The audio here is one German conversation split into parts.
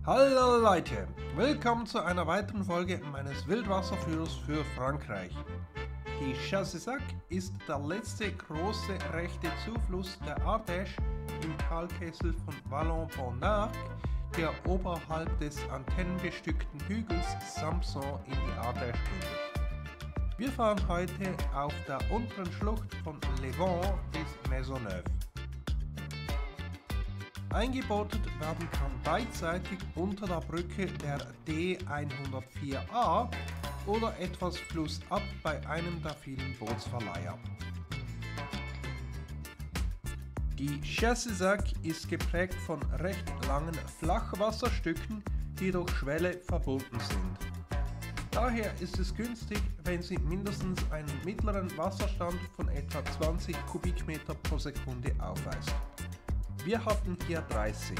Hallo Leute, willkommen zu einer weiteren Folge meines Wildwasserführers für Frankreich. Die Chassesac ist der letzte große rechte Zufluss der Ardèche im Talkessel von Vallon-Pont-d'Arc, der oberhalb des antennenbestückten Hügels Samson in die Ardèche mündet. Wir fahren heute auf der unteren Schlucht von Les Vents bis Maisonneuve. Eingebootet werden kann beidseitig unter der Brücke der D104a oder etwas flussab bei einem der vielen Bootsverleiher. Die Chassesac ist geprägt von recht langen Flachwasserstücken, die durch Schwelle verbunden sind. Daher ist es günstig, wenn sie mindestens einen mittleren Wasserstand von etwa 20 Kubikmeter pro Sekunde aufweist. Wir hatten hier 30.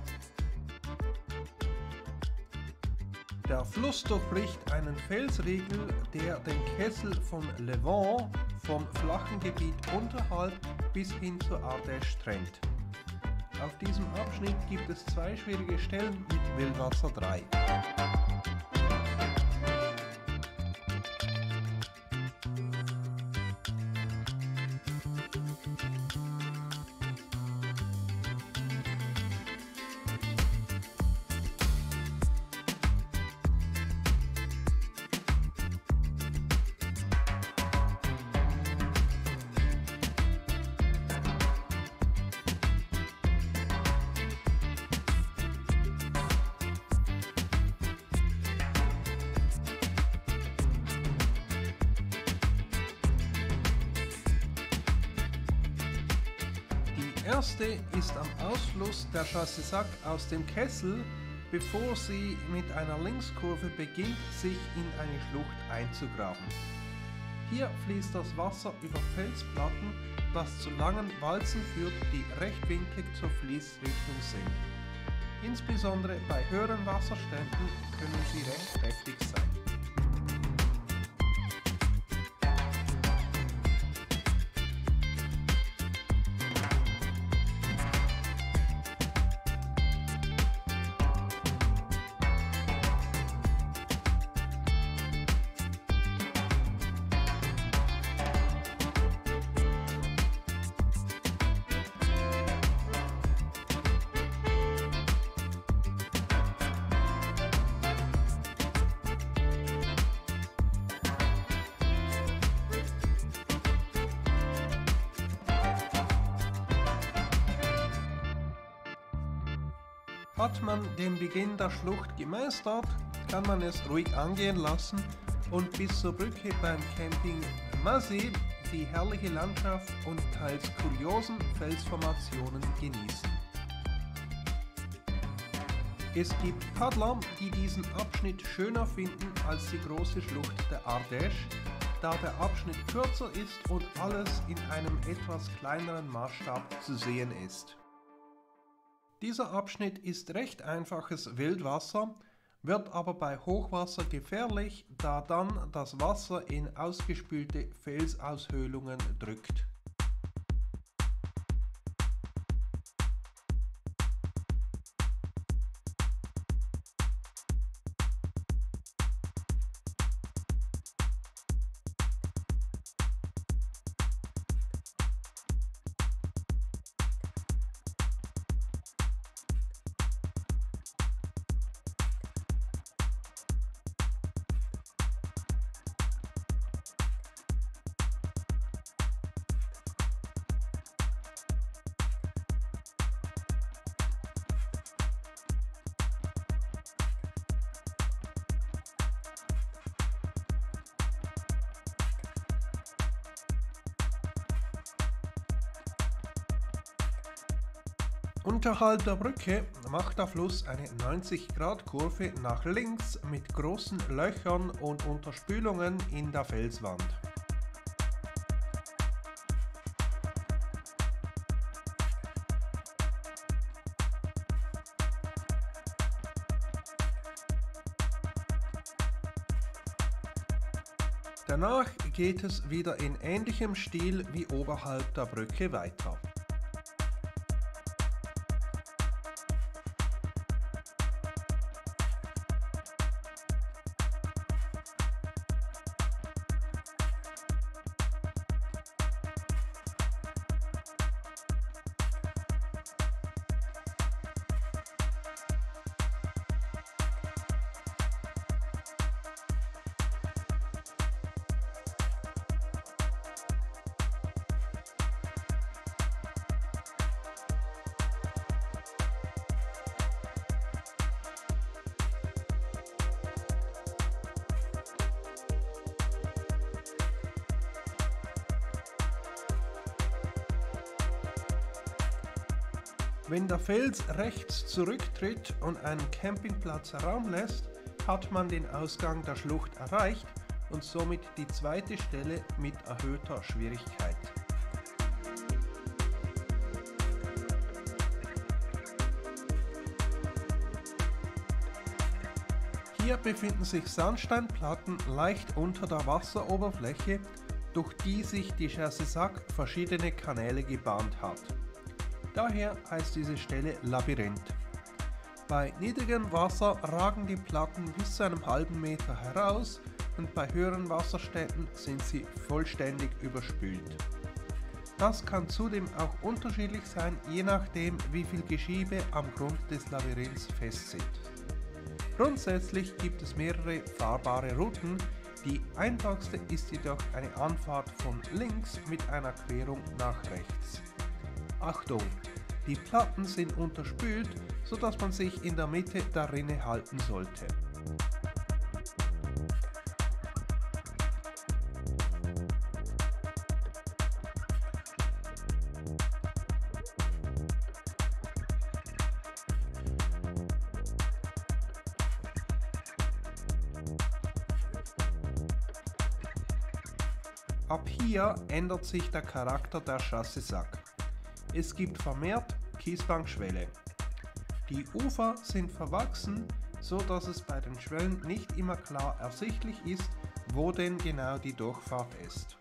Der Fluss durchbricht einen Felsriegel, der den Kessel von Les Vents vom flachen Gebiet unterhalb bis hin zur Ardèche trennt. Auf diesem Abschnitt gibt es zwei schwierige Stellen mit Wildwasser 3. Die erste ist am Ausfluss der Chassesac aus dem Kessel, bevor sie mit einer Linkskurve beginnt, sich in eine Schlucht einzugraben. Hier fließt das Wasser über Felsplatten, das zu langen Walzen führt, die rechtwinklig zur Fließrichtung sind. Insbesondere bei höheren Wasserständen können sie recht heftig sein. Hat man den Beginn der Schlucht gemeistert, kann man es ruhig angehen lassen und bis zur Brücke beim Camping Mazet die herrliche Landschaft und teils kuriosen Felsformationen genießen. Es gibt Paddler, die diesen Abschnitt schöner finden als die große Schlucht der Ardèche, da der Abschnitt kürzer ist und alles in einem etwas kleineren Maßstab zu sehen ist. Dieser Abschnitt ist recht einfaches Wildwasser, wird aber bei Hochwasser gefährlich, da dann das Wasser in ausgespülte Felsaushöhlungen drückt. Unterhalb der Brücke macht der Fluss eine 90-Grad-Kurve nach links mit großen Löchern und Unterspülungen in der Felswand. Danach geht es wieder in ähnlichem Stil wie oberhalb der Brücke weiter. Wenn der Fels rechts zurücktritt und einen Campingplatz Raum lässt, hat man den Ausgang der Schlucht erreicht und somit die zweite Stelle mit erhöhter Schwierigkeit. Hier befinden sich Sandsteinplatten leicht unter der Wasseroberfläche, durch die sich die Chassesac verschiedene Kanäle gebahnt hat. Daher heißt diese Stelle Labyrinth. Bei niedrigem Wasser ragen die Platten bis zu einem halben Meter heraus und bei höheren Wasserständen sind sie vollständig überspült. Das kann zudem auch unterschiedlich sein, je nachdem wie viel Geschiebe am Grund des Labyrinths festsitzt. Grundsätzlich gibt es mehrere fahrbare Routen, die einfachste ist jedoch eine Anfahrt von links mit einer Querung nach rechts. Achtung! Die Platten sind unterspült, sodass man sich in der Mitte der Rinne halten sollte. Ab hier ändert sich der Charakter der Chassesac. Es gibt vermehrt Kiesbankschwelle. Die Ufer sind verwachsen, so dass es bei den Schwellen nicht immer klar ersichtlich ist, wo denn genau die Durchfahrt ist.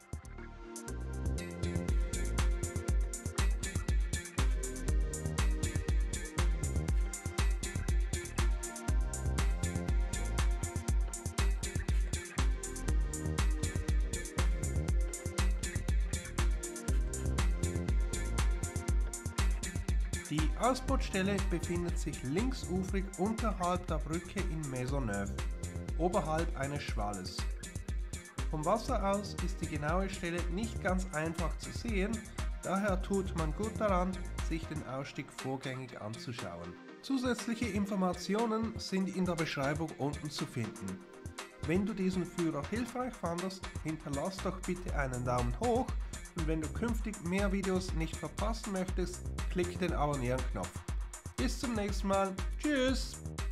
Die Ausbootstelle befindet sich linksufrig unterhalb der Brücke in Maisonneuve, oberhalb eines Schwalles. Vom Wasser aus ist die genaue Stelle nicht ganz einfach zu sehen, daher tut man gut daran, sich den Ausstieg vorgängig anzuschauen. Zusätzliche Informationen sind in der Beschreibung unten zu finden. Wenn du diesen Führer hilfreich fandest, hinterlass doch bitte einen Daumen hoch. Und wenn du künftig mehr Videos nicht verpassen möchtest, klick den Abonnieren-Knopf. Bis zum nächsten Mal. Tschüss!